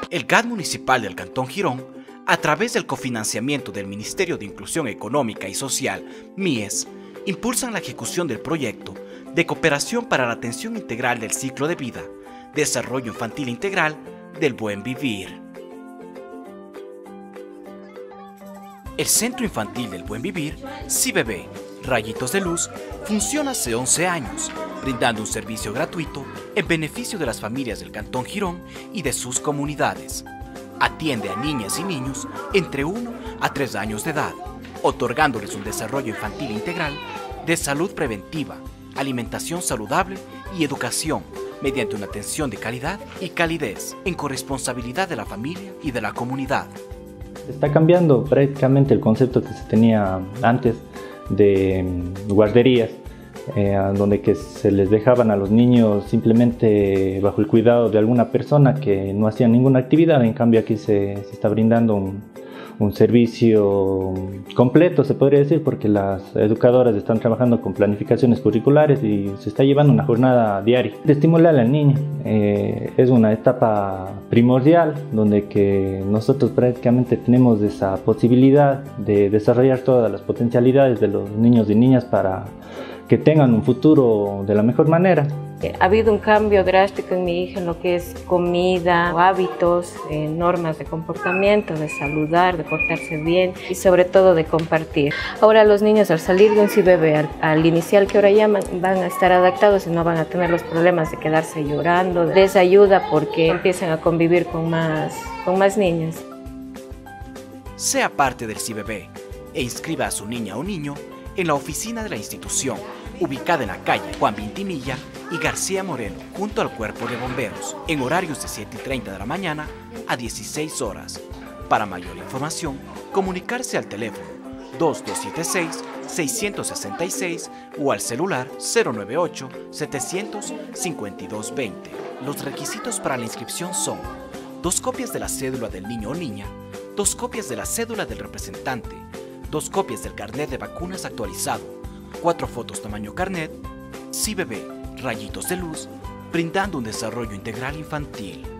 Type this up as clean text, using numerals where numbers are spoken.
El GAD municipal del Cantón Girón, a través del cofinanciamiento del Ministerio de Inclusión Económica y Social, MIES, impulsan la ejecución del proyecto de cooperación para la atención integral del ciclo de vida, desarrollo infantil integral del buen vivir. El Centro Infantil del Buen Vivir, CIBB, Rayitos de Luz, funciona hace 11 años, brindando un servicio gratuito en beneficio de las familias del Cantón Girón y de sus comunidades. Atiende a niñas y niños entre 1 a 3 años de edad, otorgándoles un desarrollo infantil integral de salud preventiva, alimentación saludable y educación, mediante una atención de calidad y calidez en corresponsabilidad de la familia y de la comunidad. Está cambiando prácticamente el concepto que se tenía antes de guarderías, donde que se les dejaban a los niños simplemente bajo el cuidado de alguna persona que no hacía ninguna actividad. En cambio aquí se está brindando un servicio completo, se podría decir, porque las educadoras están trabajando con planificaciones curriculares y se está llevando una jornada diaria de estimular al niño. Es una etapa primordial donde que nosotros prácticamente tenemos esa posibilidad de desarrollar todas las potencialidades de los niños y niñas para que tengan un futuro de la mejor manera. Ha habido un cambio drástico en mi hija en lo que es comida, hábitos, normas de comportamiento, de saludar, de portarse bien y sobre todo de compartir. Ahora los niños al salir de un CIBB al inicial que ahora llaman van a estar adaptados y no van a tener los problemas de quedarse llorando. Les ayuda porque empiezan a convivir con más niños. Sea parte del CIBB e inscriba a su niña o niño en la oficina de la institución, ubicada en la calle Juan Vintimilla y García Moreno, junto al Cuerpo de Bomberos, en horarios de 7:30 de la mañana a 16 horas. Para mayor información, comunicarse al teléfono 2276-666 o al celular 098-752-20. Los requisitos para la inscripción son 2 copias de la cédula del niño o niña, 2 copias de la cédula del representante, 2 copias del carnet de vacunas actualizado, 4 fotos tamaño carnet. CIBB, Rayitos de Luz, brindando un desarrollo integral infantil.